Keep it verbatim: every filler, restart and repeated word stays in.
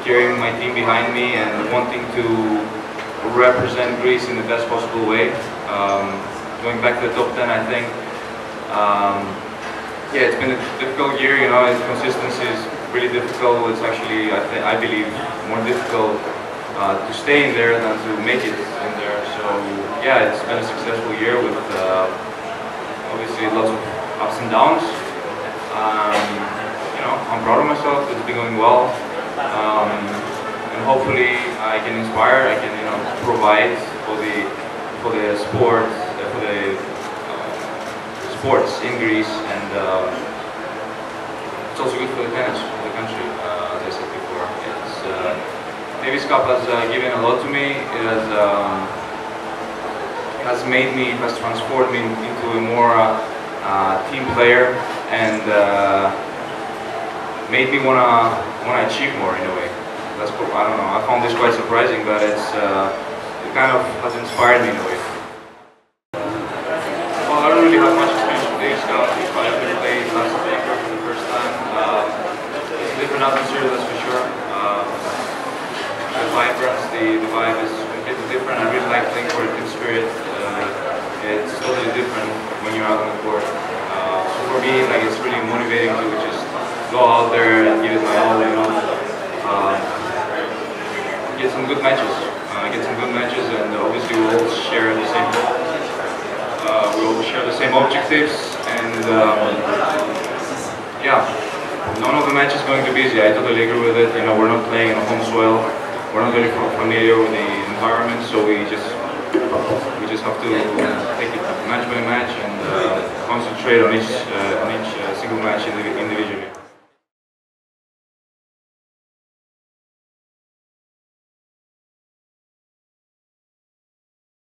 carrying my team behind me and wanting to represent Greece in the best possible way. Um, going back to the top ten, I think, um, yeah, it's been a difficult year. You know, its consistency is really difficult. It's actually, I, th I believe, more difficult uh, to stay in there than to make it in there. So yeah, it's been a successful year with uh, obviously lots of ups and downs. Um, you know, I'm proud of myself. It's been going well. Um, and hopefully I can inspire, I can, you know, provide for the for the sport, uh, for the uh, sports in Greece, and uh, it's also good for the tennis, for the country, uh, as I said before. It's, uh, Davis Cup has uh, given a lot to me. It has um, has made me, has transformed me into a more uh, uh, team player, and uh, made me wanna wanna achieve more in a way. That's cool. I don't know. I found this quite surprising, but it's uh, it kind of has inspired me in a way. Well, I don't really have much experience with Davis Cup. I have been playing last week for the first time. Uh, it's a different atmosphere, that's for sure. Uh, the vibrance, the the vibe is completely different. I really like playing for a team spirit. Uh, it's totally different when you're out on the court. Uh, so for me, like, it's really motivating to just go out there and give it my all, you know. Uh, get some good matches, uh, get some good matches, and obviously we all share the same. Uh, we all share the same objectives, and um, yeah, none of the matches is going to be easy. I totally agree with it. You know, we're not playing on home soil. We're not really familiar with the environment, so we just we just have to take it match by match and uh, concentrate on each uh, on each uh, single match individually.